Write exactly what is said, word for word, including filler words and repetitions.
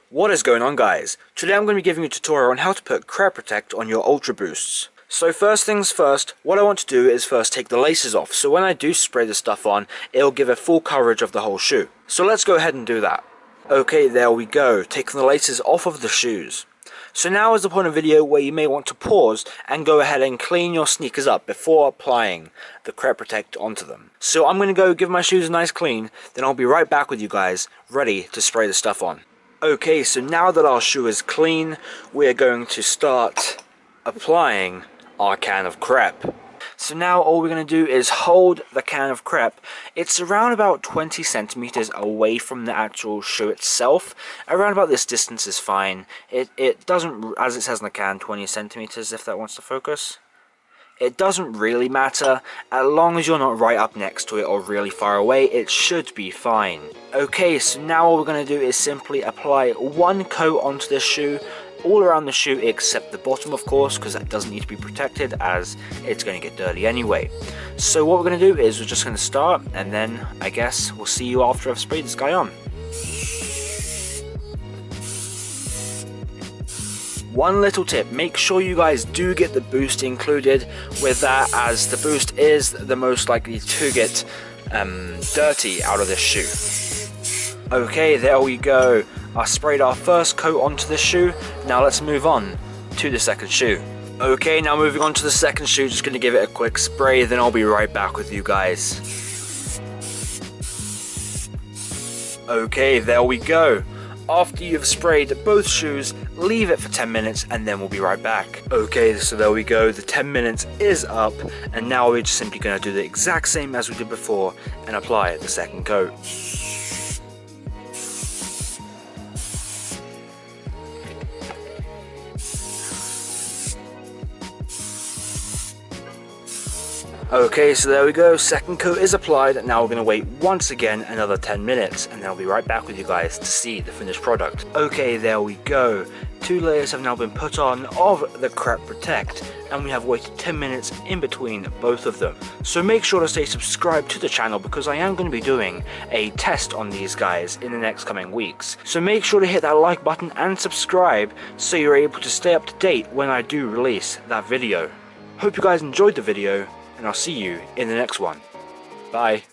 What is going on, guys? Today I'm going to be giving you a tutorial on how to put Crep Protect on your Ultra Boosts. So first things first, what I want to do is first take the laces off, so when I do spray the stuff on, it'll give a full coverage of the whole shoe. So let's go ahead and do that. Okay, there we go, taking the laces off of the shoes. So now is the point of the video where you may want to pause and go ahead and clean your sneakers up before applying the Crep Protect onto them. So I'm going to go give my shoes a nice clean, then I'll be right back with you guys, ready to spray the stuff on. Okay, so now that our shoe is clean, we're going to start applying our can of Crep. So now all we're going to do is hold the can of Crep. It's around about twenty centimeters away from the actual shoe itself. Around about this distance is fine. It, it doesn't, as it says in the can, twenty centimeters if that wants to focus. It doesn't really matter, as long as you're not right up next to it or really far away, it should be fine. Okay, so now all we're going to do is simply apply one coat onto this shoe, all around the shoe except the bottom, of course, because that doesn't need to be protected as it's going to get dirty anyway. So what we're going to do is we're just going to start, and then I guess we'll see you after I've sprayed this guy on. One little tip, make sure you guys do get the boost included with that, as the boost is the most likely to get um, dirty out of this shoe. Okay, there we go. I sprayed our first coat onto this shoe. Now let's move on to the second shoe. Okay, now moving on to the second shoe, just going to give it a quick spray, then I'll be right back with you guys. Okay, there we go. After you've sprayed both shoes, leave it for ten minutes and then we'll be right back. Okay, so there we go, the ten minutes is up, and now we're just simply going to do the exact same as we did before and apply the second coat. Okay, so there we go, second coat is applied. Now we're going to wait once again another ten minutes, and then I'll be right back with you guys to see the finished product. Okay, there we go. Two layers have now been put on of the Crep Protect, and we have waited ten minutes in between both of them. So make sure to stay subscribed to the channel, because I am going to be doing a test on these guys in the next coming weeks. So make sure to hit that like button and subscribe so you're able to stay up to date when I do release that video. Hope you guys enjoyed the video, and I'll see you in the next one. Bye.